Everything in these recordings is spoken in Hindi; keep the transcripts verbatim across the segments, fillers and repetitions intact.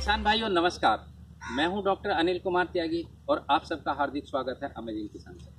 किसान भाइयों नमस्कार, मैं हूं डॉक्टर अनिल कुमार त्यागी और आप सबका हार्दिक स्वागत है अमेजिंग किसान से।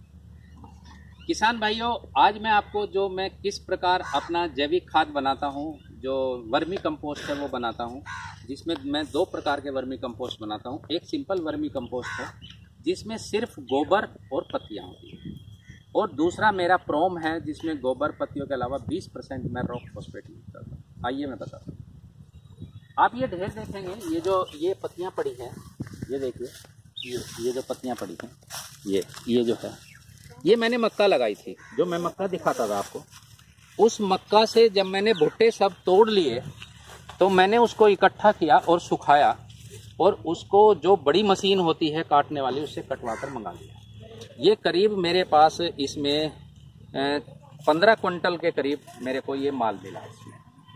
किसान भाइयों, आज मैं आपको जो मैं किस प्रकार अपना जैविक खाद बनाता हूं, जो वर्मी कंपोस्ट है वो बनाता हूं, जिसमें मैं दो प्रकार के वर्मी कंपोस्ट बनाता हूं। एक सिंपल वर्मी कंपोस्ट है जिसमें सिर्फ गोबर और पत्तियाँ होती हैं, और दूसरा मेरा प्रोम है जिसमें गोबर पत्तियों के अलावा बीस परसेंट मैं रॉक फॉस्फेट यूज करता हूँ। आइए मैं बताता हूँ। आप ये ढेर देखेंगे, ये जो ये पत्तियाँ पड़ी हैं, ये देखिए, ये ये जो पत्तियाँ पड़ी हैं, ये ये जो है, ये मैंने मक्का लगाई थी। जो मैं मक्का दिखाता था आपको, उस मक्का से जब मैंने भुट्टे सब तोड़ लिए तो मैंने उसको इकट्ठा किया और सुखाया, और उसको जो बड़ी मशीन होती है काटने वाली, उससे कटवा कर मंगा लिया। ये करीब मेरे पास इसमें पंद्रह क्विंटल के करीब मेरे को ये माल मिला। इसमें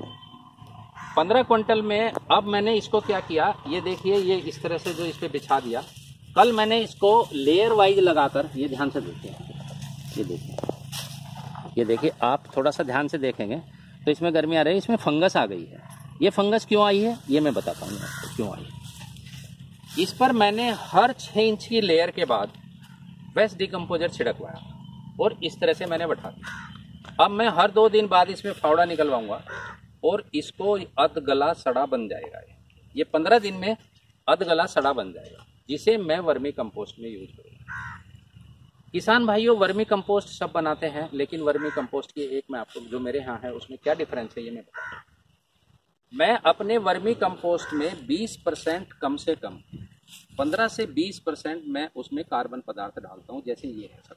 पंद्रह क्विंटल में अब मैंने इसको क्या किया, ये देखिए, ये इस तरह से जो इस पे बिछा दिया। कल मैंने इसको लेयर वाइज लगाकर, ये ध्यान से देखिए, ये देखिए, ये देखिए, आप थोड़ा सा ध्यान से देखेंगे तो इसमें गर्मी आ रही है, इसमें फंगस आ गई है। ये फंगस क्यों आई है ये मैं बताता हूँ आपको क्यों आई है। इस पर मैंने हर छः इंच की लेयर के बाद वेस्ट डिकम्पोजर छिड़कवाया और इस तरह से मैंने बैठा दिया। अब मैं हर दो दिन बाद इसमें फावड़ा निकलवाऊंगा और इसको अधगला सड़ा बन जाएगा। ये पंद्रह दिन में अधगला सड़ा बन जाएगा, जिसे मैं वर्मी कंपोस्ट में यूज करूँगा। किसान भाइयों, वर्मी कंपोस्ट सब बनाते हैं, लेकिन वर्मी कंपोस्ट की एक मैं आपको जो मेरे यहाँ है उसमें क्या डिफरेंस है ये मैं बताता हूँ। मैं अपने वर्मी कंपोस्ट में बीस परसेंट कम से कम पंद्रह से बीस परसेंट मैं उसमें कार्बन पदार्थ डालता हूँ, जैसे ये है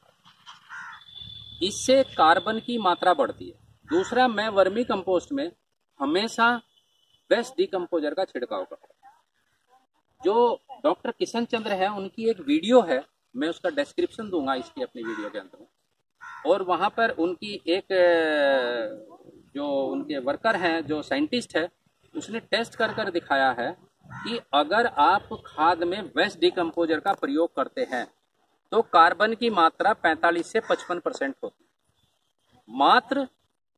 सब। इससे कार्बन की मात्रा बढ़ती है। दूसरा, मैं वर्मी कंपोस्ट में हमेशा बेस्ट डिकम्पोजर का छिड़काव करता हूँ। जो डॉक्टर किशन चंद्र है, उनकी एक वीडियो है, मैं उसका डिस्क्रिप्शन दूंगा इसकी अपनी वीडियो के अंदर, और वहाँ पर उनकी एक जो उनके वर्कर हैं, जो साइंटिस्ट है, उसने टेस्ट कर कर दिखाया है कि अगर आप खाद में वेस्ट डिकम्पोजर का प्रयोग करते हैं तो कार्बन की मात्रा पैंतालीस से पचपन परसेंट होती है, मात्र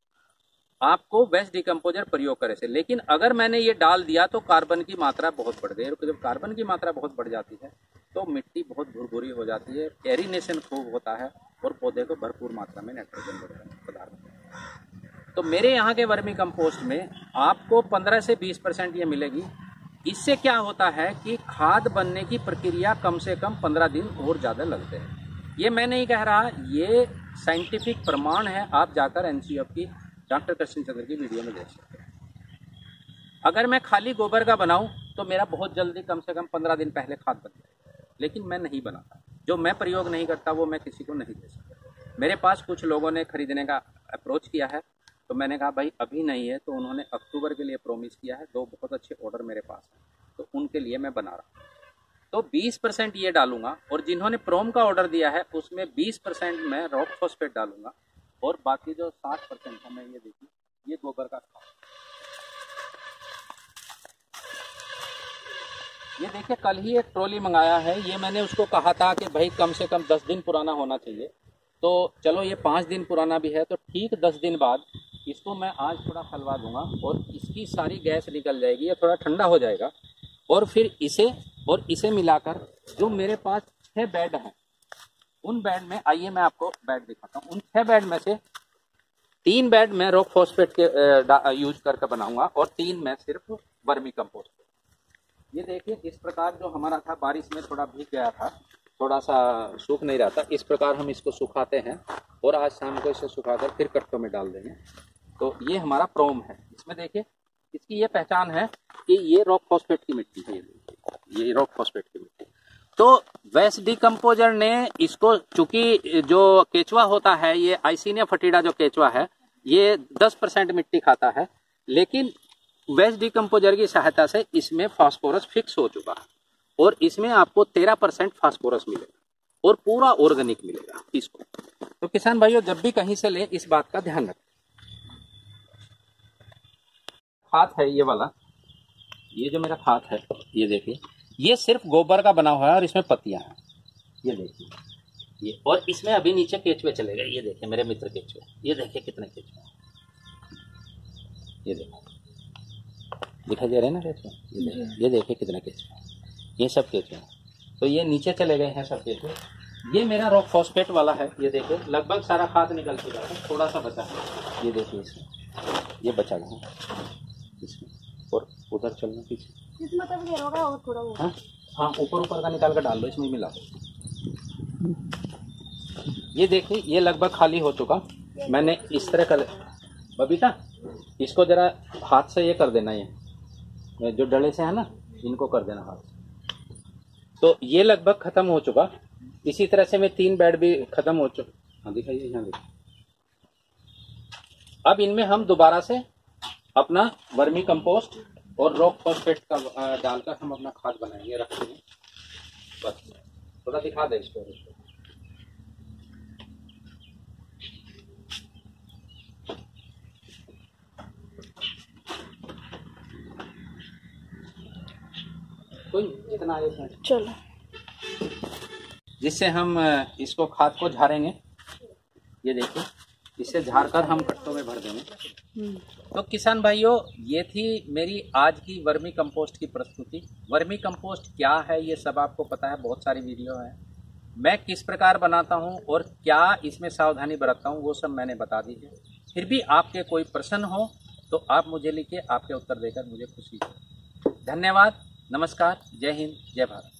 आपको वेस्ट डिकम्पोजर प्रयोग करे से। लेकिन अगर मैंने ये डाल दिया तो कार्बन की मात्रा बहुत बढ़ गई, और जब कार्बन की मात्रा बहुत बढ़ जाती है तो मिट्टी बहुत भुरभुरी हो जाती है, एरिनेशन खूब होता है और पौधे को भरपूर मात्रा में नाइट्रोजन वगैरह पदार्थ। तो मेरे यहाँ के वर्मी कंपोस्ट में आपको पंद्रह से बीस परसेंट ये मिलेगी। इससे क्या होता है कि खाद बनने की प्रक्रिया कम से कम पंद्रह दिन और ज़्यादा लगते हैं। ये मैं नहीं कह रहा, ये साइंटिफिक प्रमाण है। आप जाकर एन सी एफ की डॉक्टर किशन चंद्र की वीडियो में देख सकते हैं। अगर मैं खाली गोबर का बनाऊं तो मेरा बहुत जल्दी, कम से कम पंद्रह दिन पहले खाद बन जाएगा, लेकिन मैं नहीं बनाता। जो मैं प्रयोग नहीं करता वो मैं किसी को नहीं दे सकता। मेरे पास कुछ लोगों ने खरीदने का अप्रोच किया है, तो मैंने कहा भाई अभी नहीं है, तो उन्होंने अक्टूबर के लिए प्रोमिस किया है। दो बहुत अच्छे ऑर्डर मेरे पास हैं, तो उनके लिए मैं बना रहा हूँ। तो बीस परसेंट ये डालूंगा, और जिन्होंने प्रोम का ऑर्डर दिया है उसमें बीस परसेंट मैं रॉक फॉस्फेट डालूंगा, और बाकी जो साठ परसेंट है मैं ये देखिए, ये गोबर का खाद। ये देखिए, कल ही एक ट्रॉली मंगाया है। ये मैंने उसको कहा था कि भाई कम से कम दस दिन पुराना होना चाहिए, तो चलो ये पाँच दिन पुराना भी है, तो ठीक दस दिन बाद इसको मैं आज थोड़ा खलवा दूंगा और इसकी सारी गैस निकल जाएगी, ये थोड़ा ठंडा हो जाएगा, और फिर इसे और इसे मिलाकर जो मेरे पास छः बेड हैं, उन बेड में, आइए मैं आपको बेड दिखाता हूँ। उन छः बेड में से तीन बेड मैं रॉक फॉस्फेट के यूज करके बनाऊंगा और तीन मैं सिर्फ वर्मी कंपोस्ट। ये देखिए, इस प्रकार जो हमारा था, बारिश में थोड़ा भीग गया था, थोड़ा सा सूख नहीं रहा था, इस प्रकार हम इसको सुखाते हैं और आज शाम को इसे सुखाकर फिर कट्टों में डाल देंगे। तो ये हमारा प्रोम है। इसमें देखिए, इसकी ये पहचान है कि ये रॉक फॉस्फेट की मिट्टी है, ये रॉक फॉस्फेट की मिट्टी। तो वेस्ट डिकम्पोजर ने इसको, चूंकि जो केचुआ होता है, ये आइसिनिया फटीडा जो केचुआ है, ये दस परसेंट मिट्टी खाता है, लेकिन वेस्ट डिकम्पोजर की सहायता से इसमें फास्फोरस फिक्स हो चुका है, और इसमें आपको तेरह परसेंट फास्फोरस मिलेगा और पूरा ऑर्गेनिक मिलेगा इसको। तो किसान भाइयों, जब भी कहीं से ले, इस बात का ध्यान रखें। खाद है ये वाला, ये जो मेरा खाद है, ये देखिए, ये सिर्फ गोबर का बना हुआ है और इसमें पत्तियां हैं, ये देखिए ये, और इसमें अभी नीचे केचुए चले गए। ये देखिए मेरे मित्र केचुए, ये देखिए कितने केचुए, ये देखो, दिखाई दे रहे हैं ना केचुए, ये देखिए ये देखिए कितने केचुए, ये सब केचुए। तो ये नीचे चले गए हैं सब केचुए। ये मेरा रॉक फॉस्फेट वाला है, ये देखिए लगभग सारा खाद निकल चुका है, थोड़ा सा बचा है, ये देखिए इसमें ये बचा है इसमें। और उधर चलना पीछे इसमें तब ये होगा और थोड़ा वो हाँ हाँ ऊपर ऊपर का निकाल कर डाल दो, इसमें मिला दो। ये देखिए ये लगभग खाली हो चुका। मैंने इस तरह कर, बबीता इसको जरा हाथ से ये कर देना, ये जो डले से है ना इनको कर देना हाथ से। तो ये लगभग खत्म हो चुका। इसी तरह से मैं तीन बेड भी खत्म हो चुका। हाँ दिखाइए यहाँ देखिए। अब इनमें हम दोबारा से अपना वर्मी कंपोस्ट और रॉक फॉस्फेट का डालकर हम अपना खाद बनाएंगे, रखेंगे। बस थोड़ा दिखा दे इसको, इसको। कोई जितना आए चलो, जिससे हम इसको खाद को झाड़ेंगे। ये देखिए इसे झाड़कर हम कट्टों में भर देंगे। तो किसान भाइयों, ये थी मेरी आज की वर्मी कंपोस्ट की प्रस्तुति। वर्मी कंपोस्ट क्या है ये सब आपको पता है, बहुत सारी वीडियो है। मैं किस प्रकार बनाता हूँ और क्या इसमें सावधानी बरतता हूँ वो सब मैंने बता दी है। फिर भी आपके कोई प्रश्न हो तो आप मुझे लिखिए, आपके उत्तर देकर मुझे खुशी है। धन्यवाद, नमस्कार, जय हिंद, जय भारत।